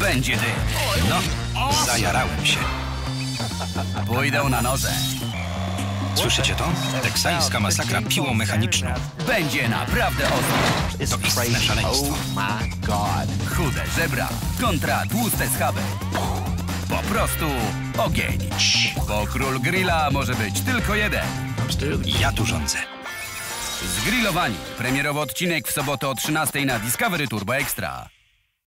Będzie dym. No, zajarałem się. Pójdę na noże. Słyszycie to? Teksańska masakra piłą mechaniczną. Będzie naprawdę ostro. To istne szaleństwo. Chude żebra kontra tłuste schaby. Po prostu ogień. Bo król grilla może być tylko jeden. Ja tu rządzę. Zgrillowani. Premierowy odcinek w sobotę o 13:00 na Discovery Turbo Extra.